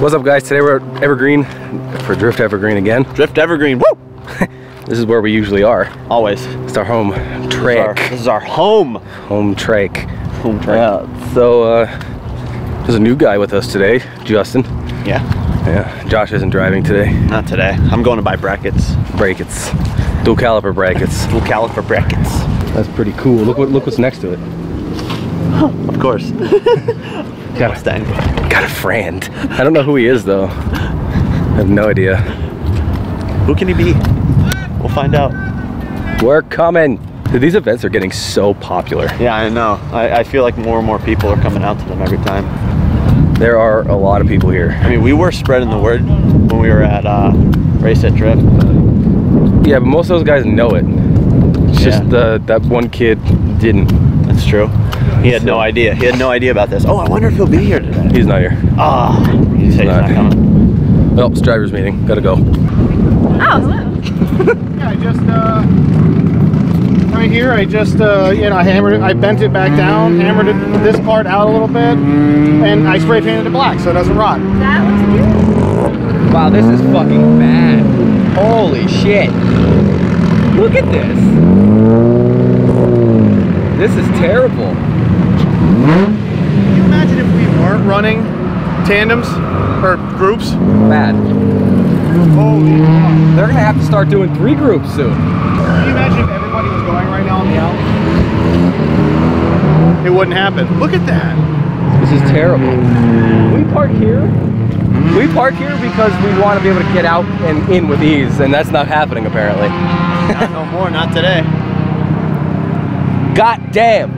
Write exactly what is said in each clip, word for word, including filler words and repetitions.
What's up, guys? Today we're at Evergreen for Drift Evergreen again. Drift Evergreen, woo! This is where we usually are. Always. It's our home track. This is our, this is our home. Home track. Home track. Yeah. So uh, there's a new guy with us today, Justin. Yeah. Yeah. Josh isn't driving today. Not today. I'm going to buy brackets. Brackets. Dual caliper brackets. Dual caliper brackets. That's pretty cool. Look what look what's next to it. Of course. got, Mustang. A, got a friend. I don't know who he is though. I have no idea. Who can he be? We'll find out. We're coming. Dude, these events are getting so popular. Yeah, I know. I, I feel like more and more people are coming out to them every time. There are a lot of people here. I mean, we were spreading the word when we were at uh, Race at Drift. Yeah, but most of those guys know it. It's Yeah. just the, that one kid didn't. That's true. He had no idea. He had no idea about this. Oh, I wonder if he'll be here today. He's not here. Ah, oh, he said he's not coming. Well, it's driver's meeting. Gotta go. Oh, hello. Yeah, I just, uh, right here, I just, uh, you know, I hammered it, I bent it back down, hammered it, this part out a little bit, and I spray painted it black so it doesn't rot. That looks beautiful. Wow, this is fucking bad. Holy shit. Look at this. This is terrible. Can you imagine if we weren't running tandems or groups? Bad. Holy fuck. They're gonna have to start doing three groups soon. Can you imagine if everybody was going right now on the out? It wouldn't happen. Look at that. This is terrible. We park here. We park here because we want to be able to get out and in with ease, and that's not happening apparently. Not no more, not today. God damn.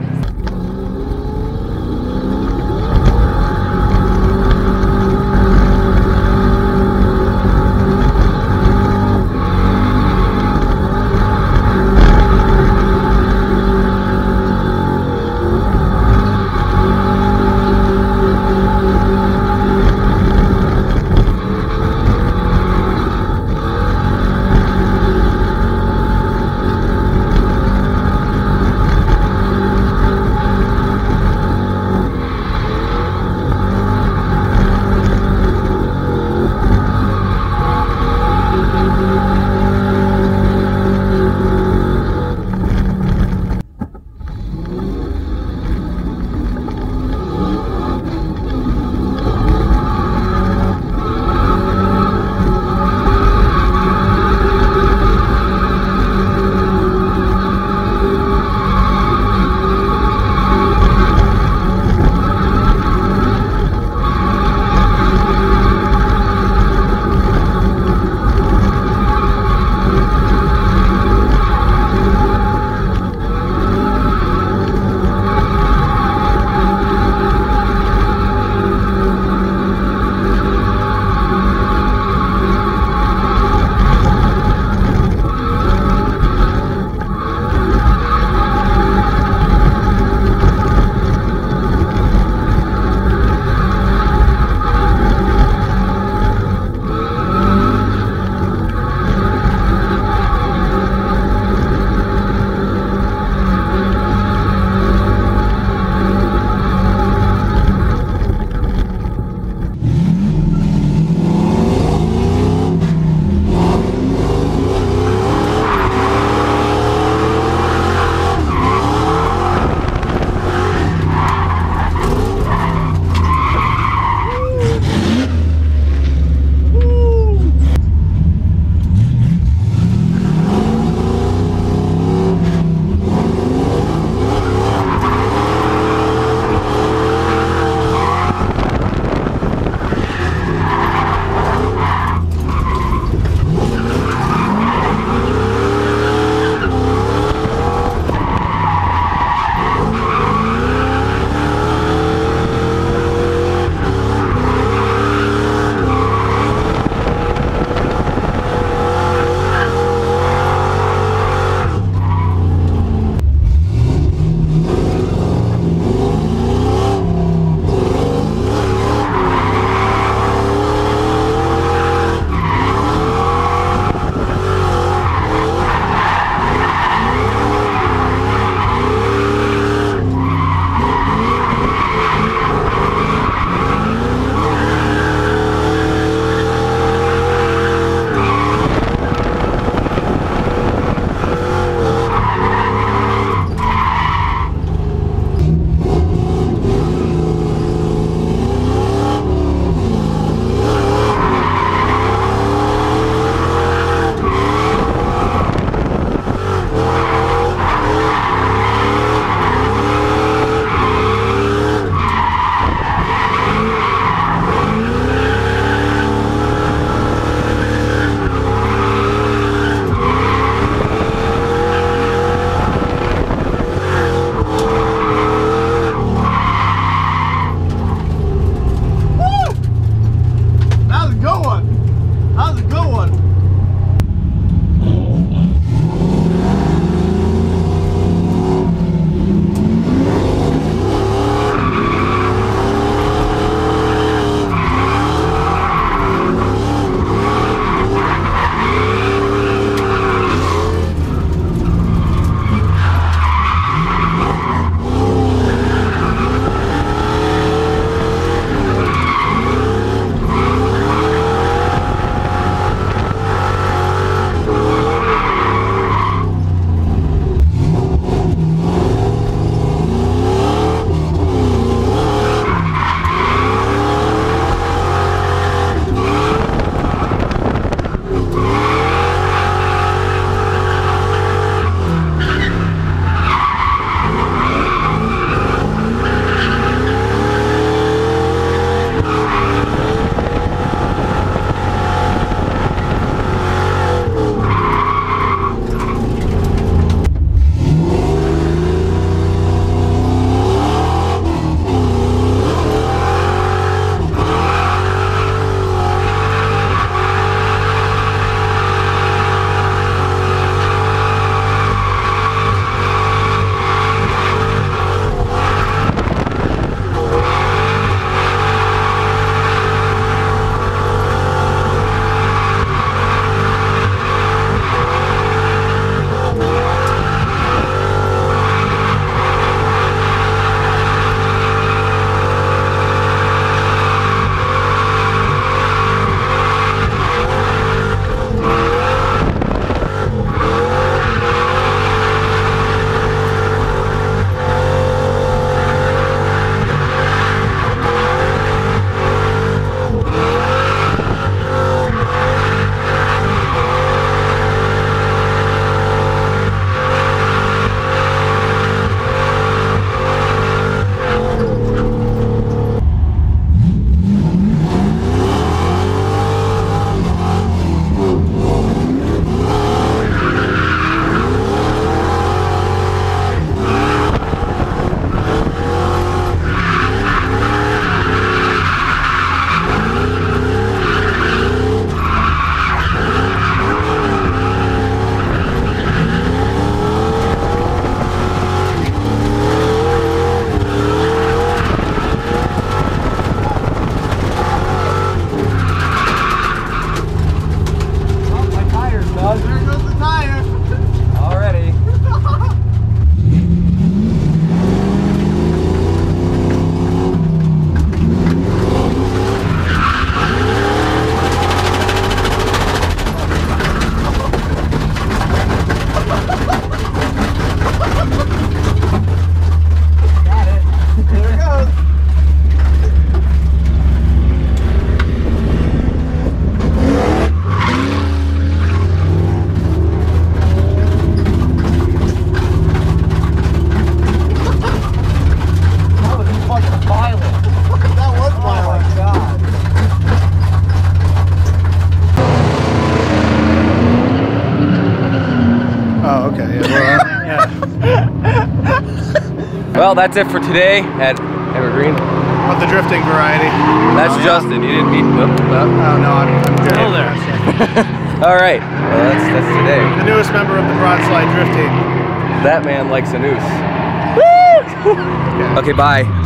Well, that's it for today at Evergreen. Of the drifting variety. That's Oh, yeah. Justin. You didn't meet. Oh, Oh no, I'm, I'm good. Hello there. oh. All right. Well, that's that's today. The newest member of the Broadslide Drifting. That man likes a noose. Yeah. Okay. Bye.